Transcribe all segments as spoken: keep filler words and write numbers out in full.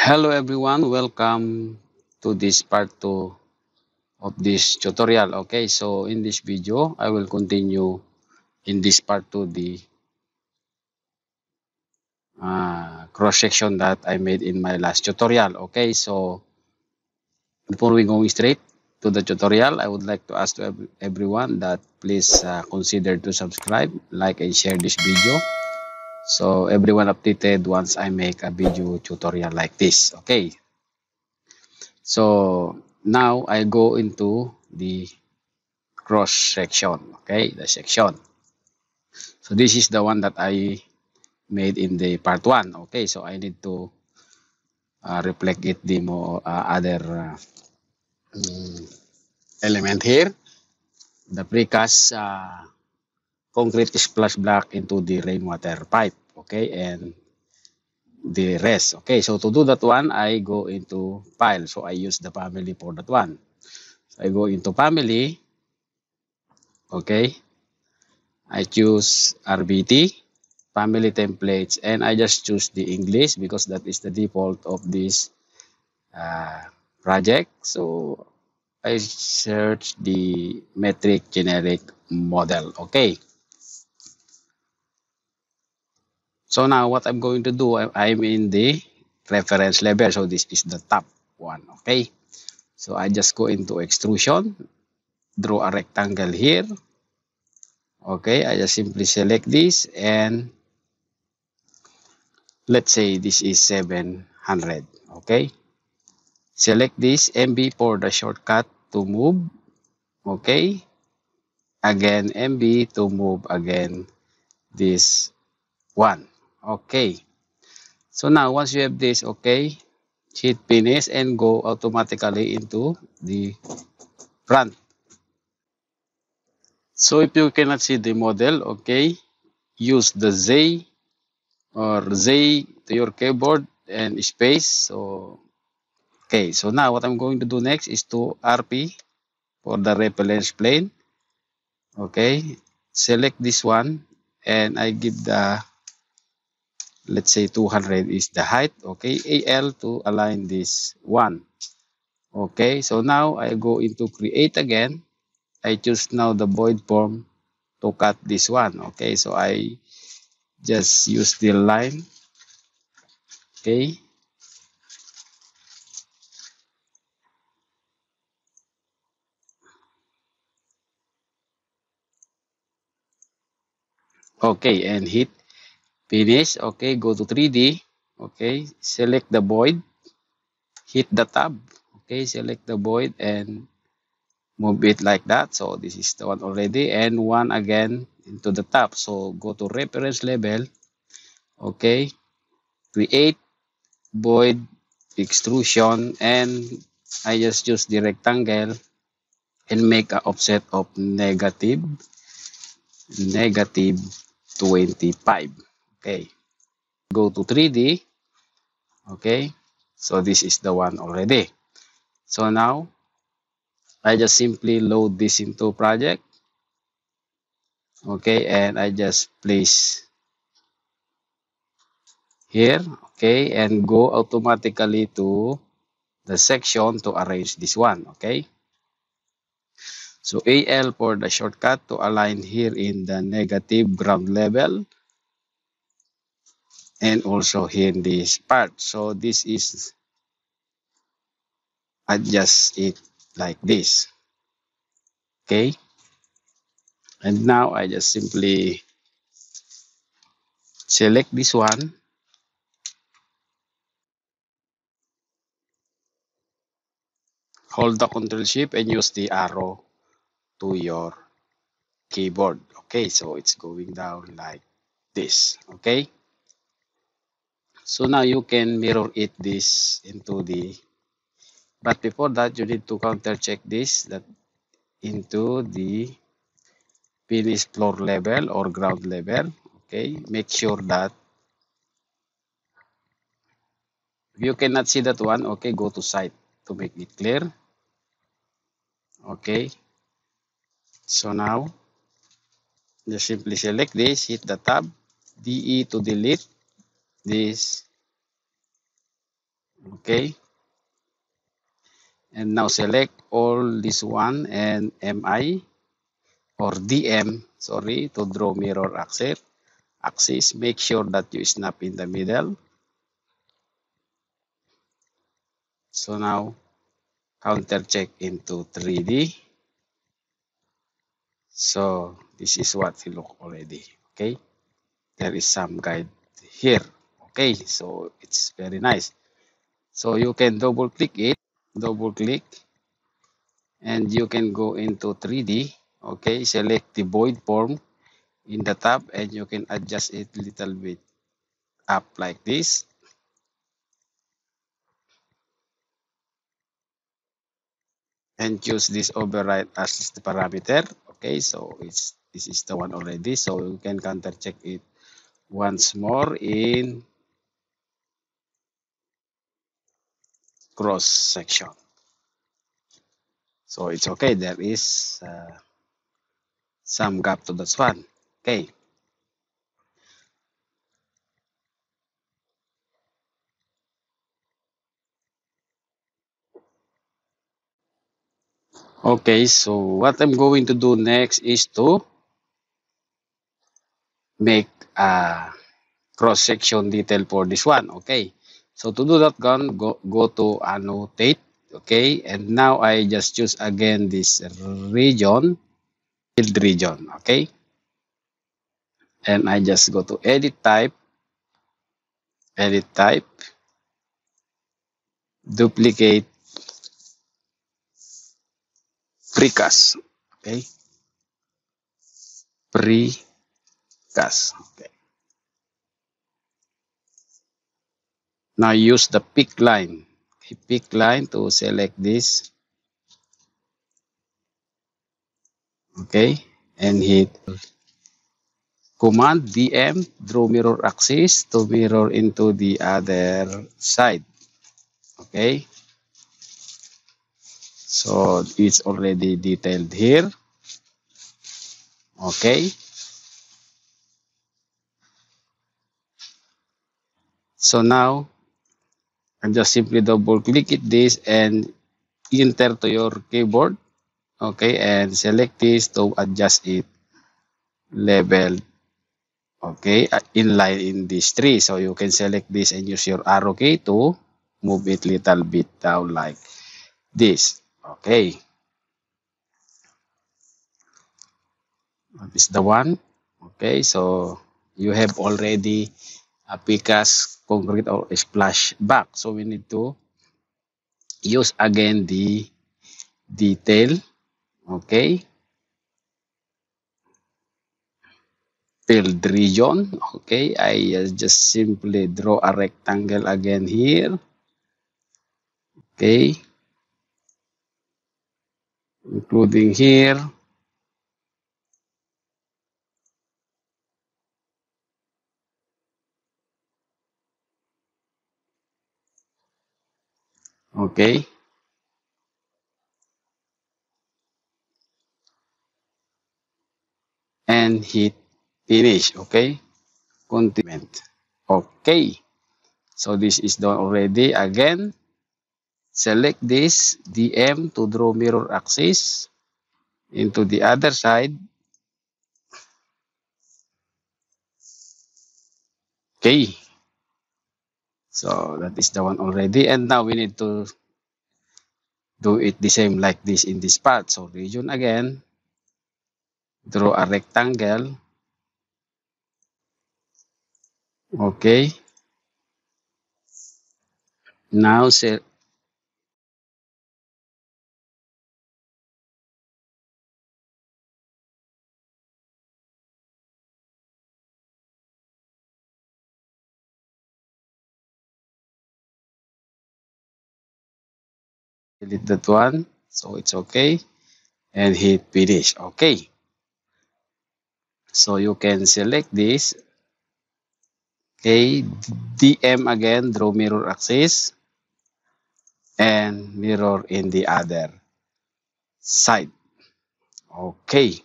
Hello everyone, welcome to this part two of this tutorial. Okay, so in this video, I will continue in this part two the uh, cross section that I made in my last tutorial. Okay, so before we go straight to the tutorial, I would like to ask to ev- everyone that please uh, consider to subscribe, like and share this video. So everyone updated once I make a video tutorial like this. Okay, so now I go into the cross section. Okay, the section. So this is the one that I made in the part one. Okay, so I need to uh, reflect it the more uh, other uh, mm, element here. The precast uh, concrete splash block into the rainwater pipe. Okay, and the rest. Okay, so to do that one, I go into file. So I use the family for that one. So I go into family. Okay, I choose R B T. Family templates, and I just choose the English because that is the default of this uh, project. So I search the metric generic model. Okay, so now what I'm going to do, I- I'm in the reference level, so this is the top one. Okay, so I just go into extrusion, draw a rectangle here. Okay, I just simply select this, and let's say this is seven hundred. Okay, select this M B for the shortcut to move. Okay, again M B to move again this one. Okay, so now once you have this, okay, hit finish and go automatically into the front. So if you cannot see the model, okay, use the Z or Z to your keyboard and space. So okay, so now what I'm going to do next is to R P for the reference plane. Okay, select this one, and I give the, let's say two hundred is the height. Okay, A L to align this one. Okay, so now I go into create again. I choose now the void form to cut this one. Okay, so I just use the line. Okay, okay, and hit finish. Okay, go to three D. Okay, select the void, hit the tab. Okay, select the void and move it like that. So this is the one already, and one again into the top. So go to reference level. Okay, create void extrusion, and I just use the rectangle and make a offset of negative negative twenty-five. Okay, go to three D. Okay, so this is the one already. So now I just simply load this into project. Okay, and I just place here. Okay, and go automatically to the section to arrange this one. Okay, so A L for the shortcut to align here in the negative ground level, and also here in this part. So this is adjust it like this. Okay, and now I just simply select this one, hold the control shift and use the arrow to your keyboard. Okay, so it's going down like this. Okay, so now you can mirror it this into the, but before that you need to counter check this that into the finished floor level or ground level. Okay, make sure that if you cannot see that one, okay, go to site to make it clear. Okay, so now just simply select this, hit the tab, D E to delete this. Okay, and now select all this one and M I or D M, sorry, to draw mirror axis. Axis, make sure that you snap in the middle. So now counter check into three D. So this is what it look already. Okay, there is some guide here. Okay, so it's very nice. So you can double click it, double click, and you can go into three D. Okay, select the void form in the tab, and you can adjust it little bit up like this. And choose this override as the parameter. Okay, so it's this is the one already. So you can counter check it once more in cross section. So it's okay. There is uh, some gap to this one. Okay. Okay, so what I'm going to do next is to make a cross section detail for this one. Okay, so to do that, gun go, go to annotate. Okay, and now I just choose again this region, field region. Okay, and I just go to edit type, edit type, duplicate precast. Okay, precast. Okay, now use the pick line. Okay, pick line to select this. Okay, and hit command D M draw mirror axis to mirror into the other side. Okay, so it's already detailed here. Okay, so now I just simply double click it this and enter to your keyboard. Okay, and select this to adjust it level. Okay, uh, inline in this tree. So you can select this and use your arrow key to move it little bit down like this. Okay, that is the one. Okay, so you have already a precast concrete or splash back. So we need to use again the detail. Okay, field region. Okay, I uh, just simply draw a rectangle again here. Okay, including here. Okay, and hit finish. Okay, continue. Okay, so this is done already. Again, select this D M to draw mirror axis into the other side. Okay, so that is the one already. And now we need to do it the same like this in this part. So region again, draw a rectangle. Okay, now select delete that one. So it's okay. And hit finish. Okay, so you can select this. Okay, D M again, draw mirror axis and mirror in the other side. Okay.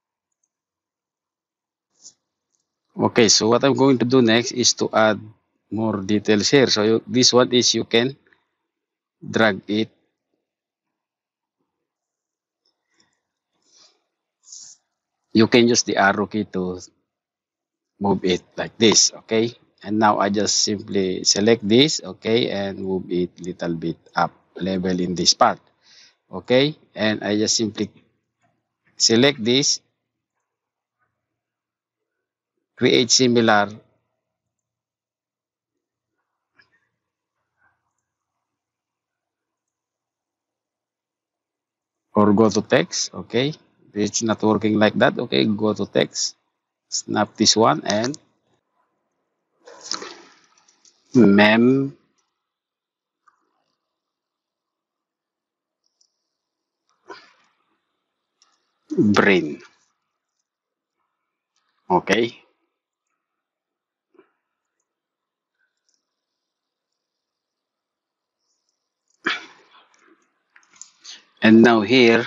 Okay, so what I'm going to do next is to add more details here. So you, this one is you can drag it. You can use the arrow key to move it like this, okay? And now I just simply select this, okay, and move it little bit up level in this part, okay? And I just simply select this, create similar, or go to text, okay? It's not working like that, okay? Go to text, snap this one, and mem brain, okay? And now here,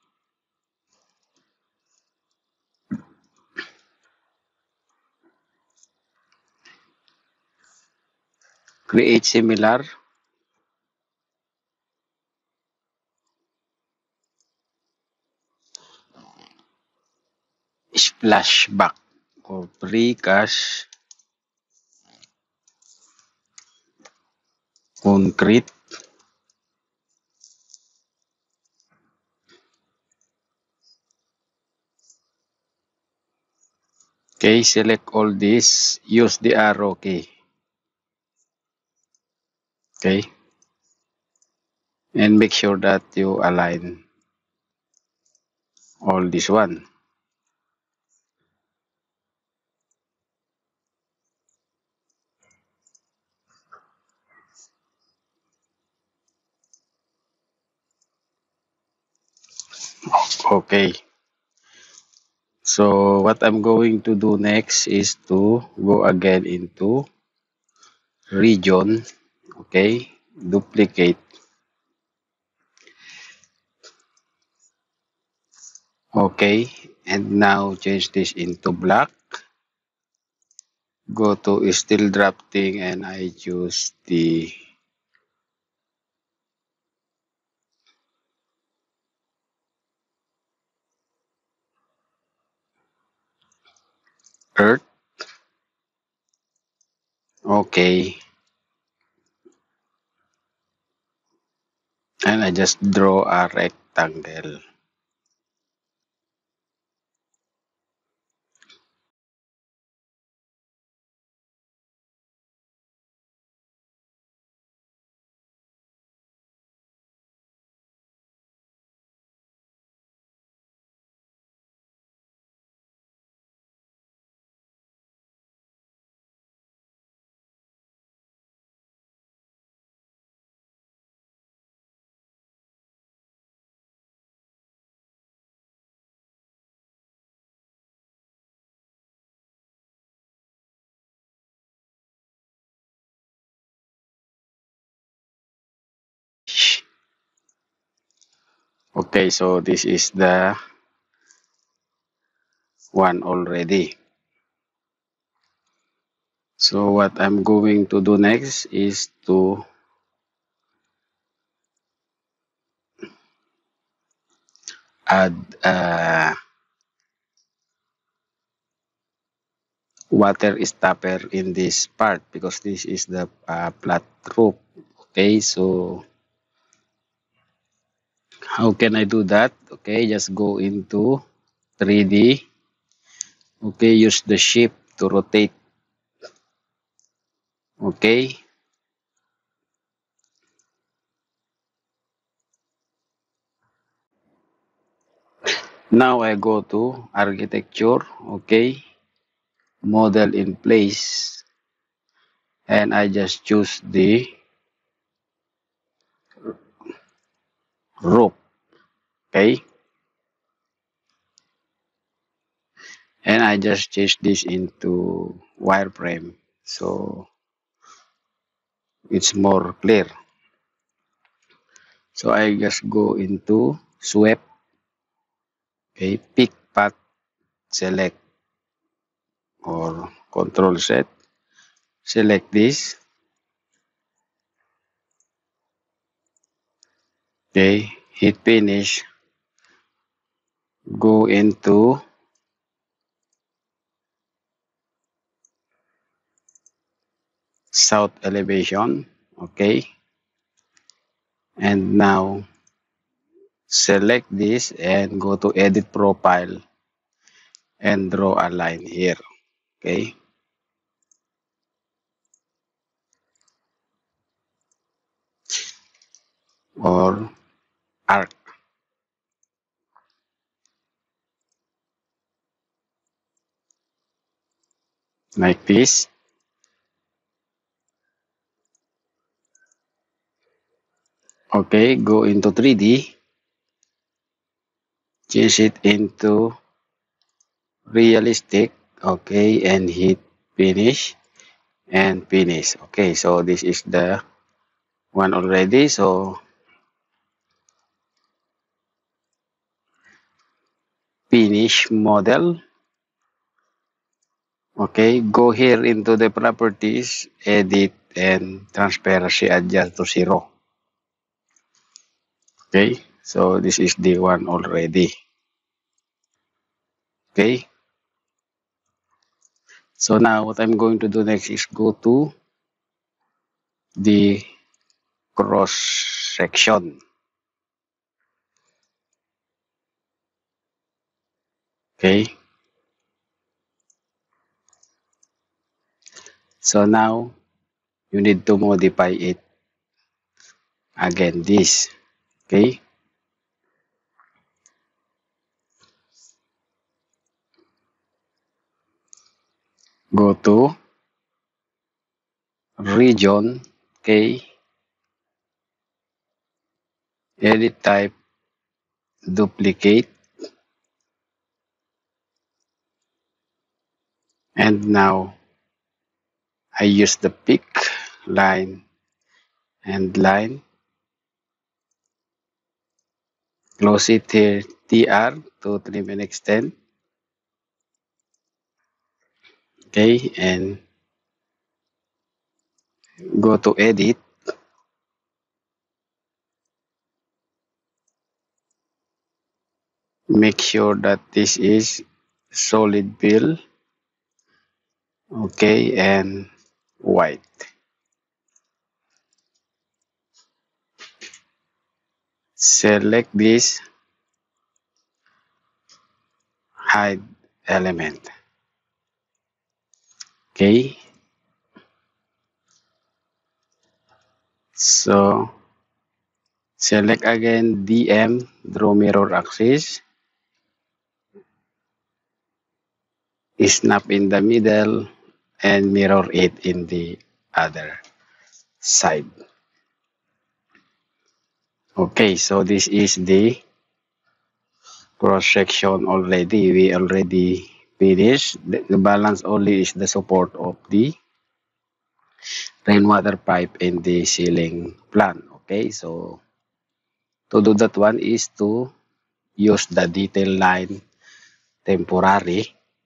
create similar, splashback or precast concrete. Okay, select all this, use the arrow key. Okay, and make sure that you align all this one. Okay, so what I'm going to do next is to go again into region, okay, duplicate, okay, and now change this into black, go to steel drafting, and I choose the earth, okay, and I just draw a rectangle. Okay, so this is the one already. So what I'm going to do next is to add uh, water stopper in this part because this is the uh, flat roof. Okay, so how can I do that? Okay, just go into three D. Okay, use the shift to rotate. Okay, now I go to architecture. Okay, model in place, and I just choose the roof. Okay, and I just change this into wireframe so it's more clear. So I just go into sweep, okay, pick path, select or control set, select this. Okay, hit finish, go into south elevation. Okay, and now select this and go to edit profile and draw a line here. Okay, or arc like this. Okay, go into three D, change it into realistic. Okay, and hit finish and finish. Okay, so this is the one already. So finish model. Okay, go here into the properties, edit, and transparency adjust to zero. Okay, so this is the one already. Okay, so now what I'm going to do next is go to the cross section. Okay, so now you need to modify it again this. Okay, go to region. Okay, edit type, duplicate, and now I use the pick line and line, close it here, T R to trim and extend. Okay, and go to edit. Make sure that this is solid fill. Okay, and white. Select this, hide element. Okay, so select again D M, draw mirror axis, snap in the middle, and mirror it in the other side. Okay, so this is the cross section already. We already finished. The, the balance only is the support of the rainwater pipe in the ceiling plan. Okay, so to do that one is to use the detail line temporary.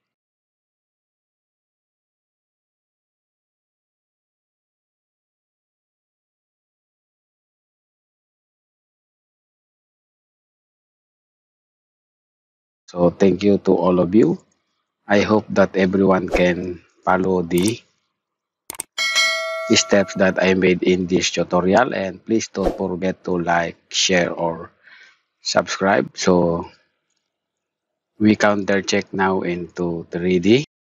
So thank you to all of you. I hope that everyone can follow the steps that I made in this tutorial, and please don't forget to like, share, or subscribe. So we counter check now into three D.